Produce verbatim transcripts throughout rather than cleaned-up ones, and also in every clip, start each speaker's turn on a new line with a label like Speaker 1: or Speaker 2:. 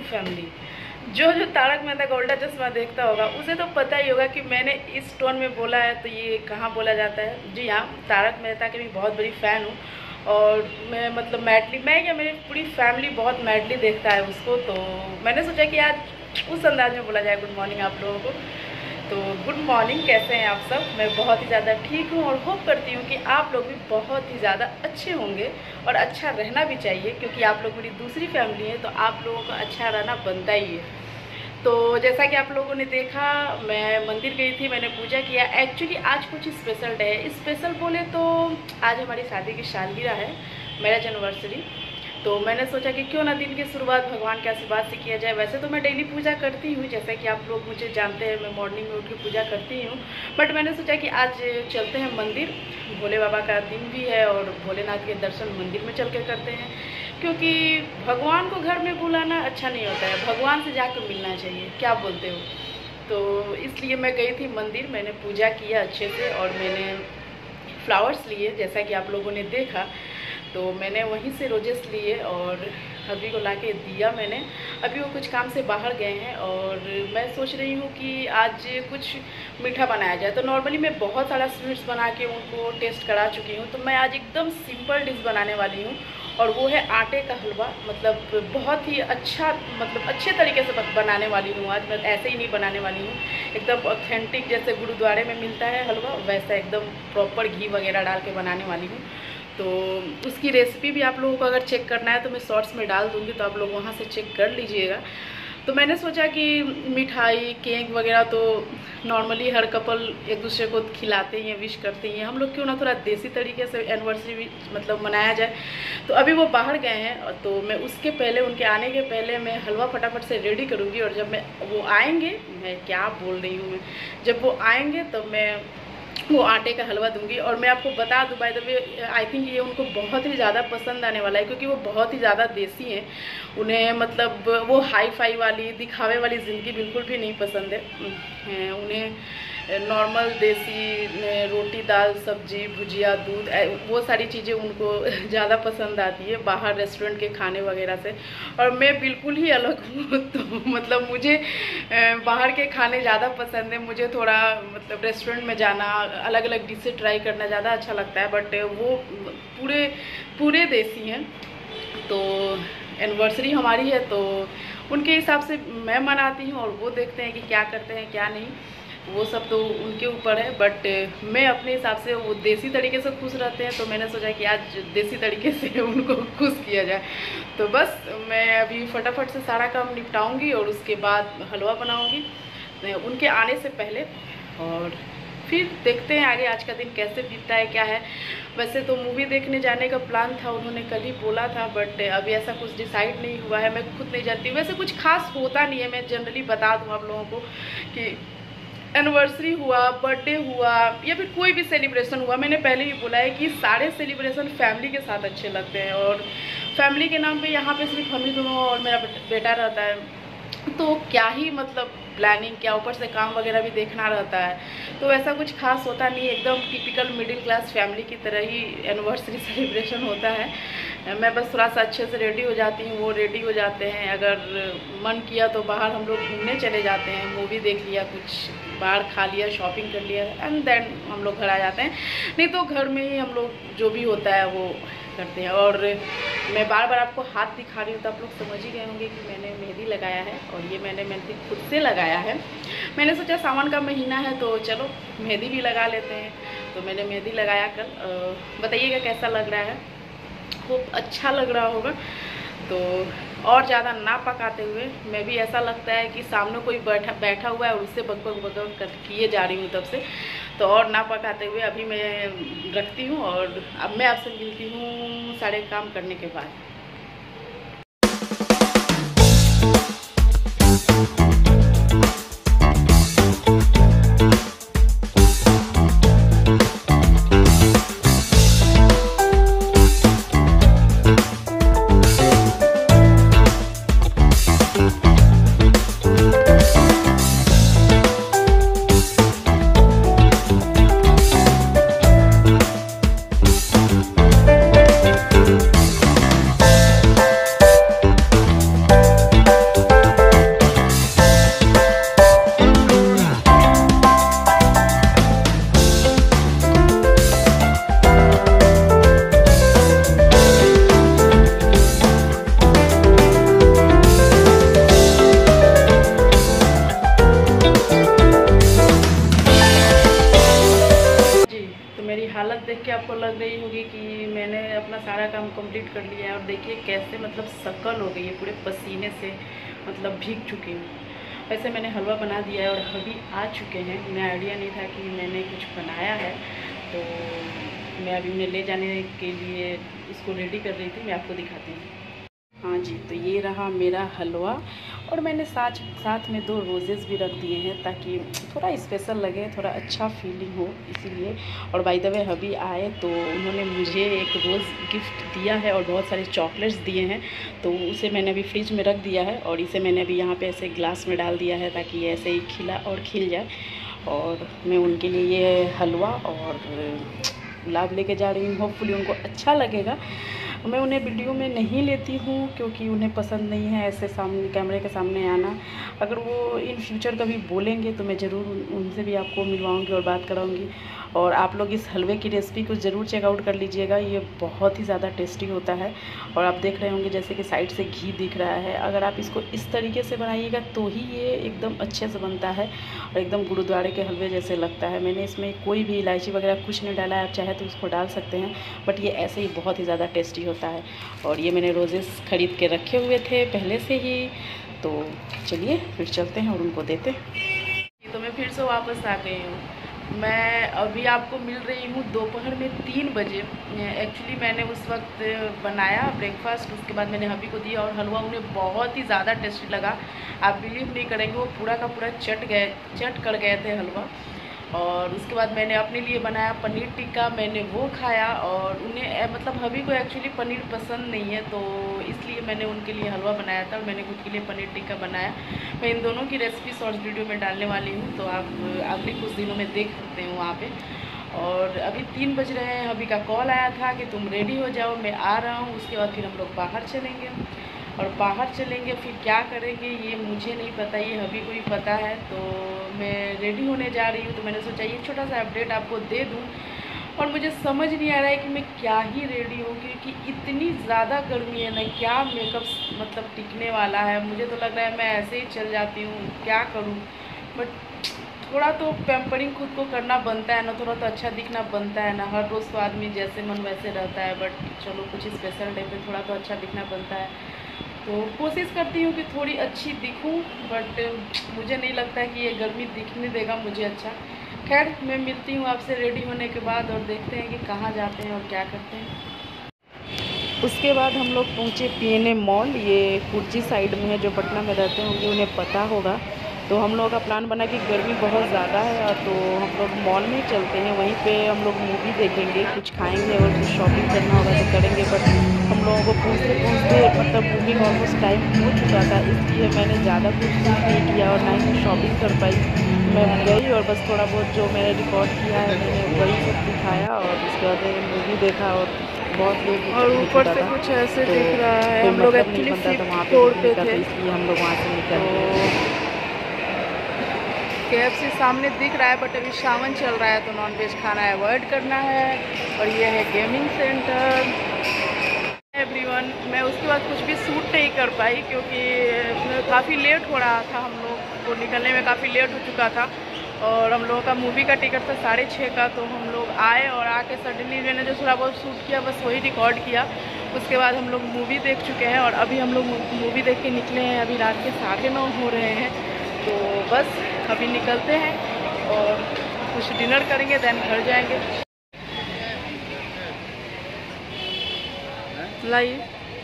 Speaker 1: Family. जो जो तारक मेहता का उल्टा चश्मा देखता होगा उसे तो पता ही होगा कि मैंने इस टोन में बोला है तो ये कहाँ बोला जाता है। जी हाँ, तारक मेहता के भी बहुत बड़ी फ़ैन हूँ और मैं मतलब मैडली मैं या मेरी पूरी फैमिली बहुत मैडली देखता है उसको। तो मैंने सोचा कि आज उस अंदाज में बोला जाए गुड मॉर्निंग आप लोगों को। तो गुड मॉर्निंग, कैसे हैं आप सब? मैं बहुत ही ज़्यादा ठीक हूँ और होप करती हूँ कि आप लोग भी बहुत ही ज़्यादा अच्छे होंगे और अच्छा रहना भी चाहिए, क्योंकि आप लोग मेरी दूसरी फैमिली है तो आप लोगों को अच्छा रहना बनता ही है। तो जैसा कि आप लोगों ने देखा, मैं मंदिर गई थी, मैंने पूजा किया। एक्चुअली आज कुछ स्पेशल डे है। स्पेशल बोले तो आज हमारी शादी की सालगिरह है, मैरिज एनिवर्सरी। तो मैंने सोचा कि क्यों ना दिन की शुरुआत भगवान के आशीर्वाद से किया जाए। वैसे तो मैं डेली पूजा करती हूँ, जैसा कि आप लोग मुझे जानते हैं, मैं मॉर्निंग में उठ के पूजा करती हूँ। बट मैंने सोचा कि आज चलते हैं मंदिर, भोले बाबा का दिन भी है और भोलेनाथ के दर्शन मंदिर में चल के करते हैं, क्योंकि भगवान को घर में बुलाना अच्छा नहीं होता है, भगवान से जाकर मिलना चाहिए। क्या बोलते हो? तो इसलिए मैं गई थी मंदिर, मैंने पूजा किया अच्छे से और मैंने फ्लावर्स लिए जैसा कि आप लोगों ने देखा। तो मैंने वहीं से रोजेस लिए और अभी को लाके दिया मैंने। अभी वो कुछ काम से बाहर गए हैं और मैं सोच रही हूँ कि आज कुछ मीठा बनाया जाए। तो नॉर्मली मैं बहुत सारा स्वीट्स बना के उनको टेस्ट करा चुकी हूँ, तो मैं आज एकदम सिंपल डिश बनाने वाली हूँ और वो है आटे का हलवा। मतलब बहुत ही अच्छा, मतलब अच्छे तरीके से बनाने वाली हूँ आज। मैं ऐसे ही नहीं बनाने वाली हूँ, एकदम ऑथेंटिक जैसे गुरुद्वारे में मिलता है हलवा वैसा एकदम प्रॉपर घी वगैरह डाल के बनाने वाली हूँ। तो उसकी रेसिपी भी आप लोगों को अगर चेक करना है तो मैं शॉर्ट्स में डाल दूँगी, तो आप लोग वहाँ से चेक कर लीजिएगा। तो मैंने सोचा कि मिठाई केक वगैरह तो नॉर्मली हर कपल एक दूसरे को खिलाते ही हैं, विश करते ही हैं, हम लोग क्यों ना थोड़ा देसी तरीके से एनिवर्सरी मतलब मनाया जाए। तो अभी वो बाहर गए हैं तो मैं उसके पहले, उनके आने के पहले मैं हलवा फटाफट से रेडी करूँगी और जब मैं वो आएंगे, मैं क्या बोल रही हूँ मैं जब वो आएंगे तो मैं वो आटे का हलवा दूंगी। और मैं आपको बता दूं, by the way I think ये उनको बहुत ही ज़्यादा पसंद आने वाला है, क्योंकि वो बहुत ही ज़्यादा देसी हैं। उन्हें मतलब वो हाई फाई वाली दिखावे वाली ज़िंदगी बिल्कुल भी नहीं पसंद है। उन्हें नॉर्मल देसी रोटी दाल सब्जी भुजिया दूध वो सारी चीज़ें उनको ज़्यादा पसंद आती है बाहर रेस्टोरेंट के खाने वगैरह से। और मैं बिल्कुल ही अलग हूँ, तो मतलब मुझे बाहर के खाने ज़्यादा पसंद है। मुझे थोड़ा मतलब रेस्टोरेंट में जाना, अलग अलग डिशें ट्राई करना ज़्यादा अच्छा लगता है। बट वो पूरे पूरे देसी हैं, तो एनिवर्सरी हमारी है तो उनके हिसाब से मैं मनाती हूँ और वो देखते हैं कि क्या करते हैं क्या नहीं, वो सब तो उनके ऊपर है। बट मैं अपने हिसाब से, वो देसी तरीके से खुश रहते हैं तो मैंने सोचा कि आज देसी तरीके से उनको खुश किया जाए। तो बस मैं अभी फटाफट से सारा काम निपटाऊंगी और उसके बाद हलवा बनाऊंगी उनके आने से पहले, और फिर देखते हैं आगे आज का दिन कैसे बीतता है क्या है। वैसे तो मूवी देखने जाने का प्लान था, उन्होंने कल ही बोला था, बट अभी ऐसा कुछ डिसाइड नहीं हुआ है। मैं खुद नहीं जाती, वैसे कुछ खास होता नहीं है। मैं जनरली बता दूँ आप लोगों को कि एनिवर्सरी हुआ, बर्थडे हुआ या फिर कोई भी सेलिब्रेशन हुआ, मैंने पहले ही बोला है कि सारे सेलिब्रेशन फैमिली के साथ अच्छे लगते हैं। और फैमिली के नाम पे यहाँ पे सिर्फ हम ही दोनों और मेरा बेटा रहता है, तो क्या ही मतलब प्लानिंग क्या, ऊपर से काम वगैरह भी देखना रहता है, तो ऐसा कुछ खास होता नहीं। एकदम टिपिकल मिडिल क्लास फैमिली की तरह ही एनिवर्सरी सेलिब्रेशन होता है। मैं बस थोड़ा सा अच्छे से रेडी हो जाती हूँ, वो रेडी हो जाते हैं। अगर मन किया तो बाहर हम लोग घूमने चले जाते हैं, मूवी देख लिया, कुछ बाहर खा लिया, शॉपिंग कर लिया, एंड देन हम लोग घर आ जाते हैं। नहीं तो घर में ही हम लोग जो भी होता है वो करते हैं। और मैं बार बार आपको हाथ दिखा रही हूँ तो आप लोग समझ ही गए होंगे कि मैंने मेहंदी लगाया है, और ये मैंने मेहंदी खुद से लगाया है। मैंने सोचा सावन का महीना है तो चलो मेहंदी भी लगा लेते हैं, तो मैंने मेहंदी लगाया कल। बताइएगा कैसा लग रहा है, खूब अच्छा लग रहा होगा। तो और ज़्यादा ना पकाते हुए, मैं भी ऐसा लगता है कि सामने कोई बैठा बैठा हुआ है और उससे बकबक बकबक कर किए जा रही हूँ तब से, तो और ना पकाते हुए अभी मैं रखती हूँ और अब मैं आपसे मिलती हूँ सारे काम करने के बाद। काम कंप्लीट कर लिया है और देखिए कैसे मतलब शकल हो गई है, पूरे पसीने से मतलब भीग चुकी हूँ। वैसे मैंने हलवा बना दिया है और अभी आ चुके हैं। उन्हें आइडिया नहीं था कि मैंने कुछ बनाया है, तो मैं अभी उन्हें ले जाने के लिए इसको रेडी कर रही थी। मैं आपको दिखाती हूँ। हाँ जी, तो ये रहा मेरा हलवा और मैंने साथ साथ में दो रोजेज़ भी रख दिए हैं ताकि थोड़ा स्पेशल लगे, थोड़ा अच्छा फीलिंग हो, इसीलिए। और बाय द वे अभी आए तो उन्होंने मुझे एक रोज़ गिफ्ट दिया है और बहुत सारे चॉकलेट्स दिए हैं, तो उसे मैंने अभी फ्रिज में रख दिया है और इसे मैंने अभी यहाँ पे ऐसे ग्लास में डाल दिया है ताकि ये ऐसे ही खिला और खिल जाए। और मैं उनके लिए ये हलवा और गुलाब लेके जा रही हूँ। होपफुली उनको अच्छा लगेगा। मैं उन्हें वीडियो में नहीं लेती हूँ क्योंकि उन्हें पसंद नहीं है ऐसे सामने कैमरे के सामने आना। अगर वो इन फ्यूचर कभी बोलेंगे तो मैं ज़रूर उनसे भी आपको मिलवाऊंगी और बात कराऊंगी। और आप लोग इस हलवे की रेसिपी को ज़रूर चेकआउट कर लीजिएगा, ये बहुत ही ज़्यादा टेस्टी होता है। और आप देख रहे होंगे जैसे कि साइड से घी दिख रहा है, अगर आप इसको इस तरीके से बनाइएगा तो ही ये एकदम अच्छे से बनता है और एकदम गुरुद्वारे के हलवे जैसे लगता है। मैंने इसमें कोई भी इलायची वगैरह कुछ नहीं डाला है, आप चाहे तो उसको डाल सकते हैं, बट ये ऐसे ही बहुत ही ज़्यादा टेस्टी होता है। और ये मैंने रोजेस ख़रीद के रखे हुए थे पहले से ही, तो चलिए फिर चलते हैं और उनको देते हैं। तो मैं फिर से वापस आ गई हूँ। मैं अभी आपको मिल रही हूँ दोपहर में तीन बजे। एक्चुअली मैंने उस वक्त बनाया ब्रेकफास्ट, उसके बाद मैंने हबी को दिया और हलवा उन्हें बहुत ही ज़्यादा टेस्टी लगा। आप बिलीव नहीं करेंगे, वो पूरा का पूरा चट गए चट कर गए थे हलवा। और उसके बाद मैंने अपने लिए बनाया पनीर टिक्का, मैंने वो खाया। और उन्हें मतलब हबी को एक्चुअली पनीर पसंद नहीं है, तो इसलिए मैंने उनके लिए हलवा बनाया था और मैंने खुद के लिए पनीर टिक्का बनाया। मैं इन दोनों की रेसिपी शॉर्ट्स वीडियो में डालने वाली हूँ, तो आप अगले कुछ दिनों में देख सकते हैं वहाँ पे। और अभी तीन बज रहे हैं, हबी का कॉल आया था कि तुम रेडी हो जाओ, मैं आ रहा हूँ। उसके बाद फिर हम लोग बाहर चलेंगे और बाहर चलेंगे फिर क्या करेंगे ये मुझे नहीं पता, ये हबी को ही पता है। तो मैं रेडी होने जा रही हूँ, तो मैंने सोचा ये छोटा सा अपडेट आपको दे दूँ। और मुझे समझ नहीं आ रहा है कि मैं क्या ही रेडी हूँ, क्योंकि इतनी ज़्यादा गर्मी है ना, क्या मेकअप मतलब टिकने वाला है। मुझे तो लग रहा है मैं ऐसे ही चल जाती हूँ, क्या करूँ। बट थोड़ा तो पैम्परिंग खुद को करना बनता है ना, थोड़ा तो अच्छा दिखना बनता है ना। हर रोज़ तो आदमी जैसे मन वैसे रहता है, बट चलो कुछ स्पेशल डे पे थोड़ा तो अच्छा दिखना बनता है। तो कोशिश करती हूँ कि थोड़ी अच्छी दिखूँ, बट मुझे नहीं लगता है कि ये गर्मी दिखने देगा मुझे अच्छा। खैर मैं मिलती हूँ आपसे रेडी होने के बाद और देखते हैं कि कहाँ जाते हैं और क्या करते हैं। उसके बाद हम लोग पहुँचे पी एन ए मॉल, ये कुर्ची साइड में है। जो पटना में रहते होंगे उन्हें पता होगा। तो हम लोगों का प्लान बना कि गर्मी बहुत ज़्यादा है तो हम लोग मॉल में चलते हैं, वहीं पे हम लोग मूवी देखेंगे, कुछ खाएंगे और कुछ शॉपिंग करना होगा तो करेंगे। बट हम लोगों को पहुँचते पहुँचते मतलब बुकिंग ऑलमोस्ट टाइम हो चुका था, इसलिए मैंने ज़्यादा कुछ नहीं किया और ना ही शॉपिंग कर पाई। मैं गई और बस थोड़ा बहुत जो मैंने रिकॉर्ड किया है मैंने वही सब दिखाया और उसके बाद मैंने मूवी देखा और बहुत लेट
Speaker 2: और ऊपर से कुछ ऐसे तो दिख रहा है। हम लोग एक्चुअली
Speaker 1: वहाँ
Speaker 2: फ्लोर
Speaker 1: पे
Speaker 2: पे थे,
Speaker 1: इसलिए हम लोग वहाँ से निकल गए।
Speaker 2: के एफ सी सामने दिख रहा है, बट अभी सावन चल रहा है तो नॉनवेज खाना अवॉइड करना है। और ये है गेमिंग सेंटर। एवरीवन, मैं उसके बाद कुछ भी शूट नहीं कर पाई क्योंकि काफ़ी लेट हो रहा था, हम लोग को निकलने में काफ़ी लेट हो चुका था। और हम लोगों का मूवी का टिकट था साढ़े छः का, तो हम लोग आए और आके सडनली मैंने जो थोड़ा बहुत शूट किया बस वही रिकॉर्ड किया। उसके बाद हम लोग मूवी देख चुके हैं और अभी हम लोग मूवी देख के निकले हैं। अभी रात के साढ़े नौ हो रहे हैं, तो बस अभी निकलते हैं और कुछ डिनर करेंगे, देन घर जाएंगे। लाइए,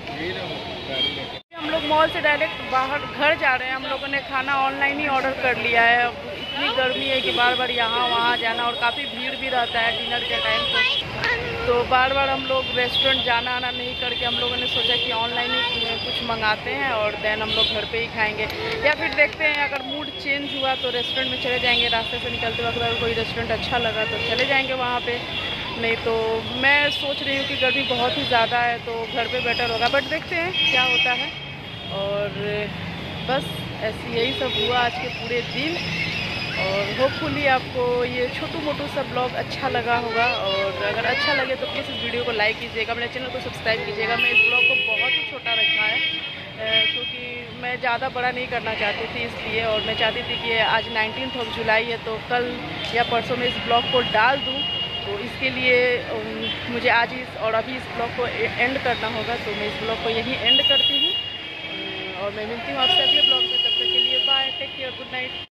Speaker 2: हम लोग मॉल से डायरेक्ट बाहर घर जा रहे हैं। हम लोगों ने खाना ऑनलाइन ही ऑर्डर कर लिया है। अब इतनी गर्मी है कि बार बार यहाँ वहाँ जाना और काफ़ी भीड़ भी रहता है डिनर के टाइम पे, तो बार बार हम लोग रेस्टोरेंट जाना आना नहीं करके हम लोगों ने सोचा कि ऑनलाइन ही कुछ मंगाते हैं और देन हम लोग घर पे ही खाएंगे। या फिर देखते हैं अगर मूड चेंज हुआ तो रेस्टोरेंट में चले जाएंगे। रास्ते से निकलते वक्त अगर कोई रेस्टोरेंट अच्छा लगा तो चले जाएंगे वहाँ पे, नहीं तो मैं सोच रही हूँ कि गर्मी बहुत ही ज़्यादा है तो घर पे बेटर होगा, बट देखते हैं क्या होता है। और बस ऐसे यही सब हुआ आज के पूरे दिन और होपफुली आपको ये छोटू मोटू सा ब्लॉग अच्छा लगा होगा। और अगर अच्छा लगे तो प्लीज़ इस वीडियो को लाइक कीजिएगा, मेरे चैनल को सब्सक्राइब कीजिएगा। मैं इस ब्लॉग को बहुत ही छोटा रखा है क्योंकि मैं ज़्यादा बड़ा नहीं करना चाहती थी इसलिए, और मैं चाहती थी कि आज नाइनटीन्थ ऑफ जुलाई है तो कल या परसों में इस ब्लॉग को डाल दूँ। तो तो इसके लिए मुझे आज इस और अभी इस ब्लॉग को एंड करना होगा, तो मैं इस ब्लॉग को यहीं एंड करती हूँ और मैं मिलती हूँ आपसे अगले ब्लॉग में। तब तक के लिए bye, take care, good night.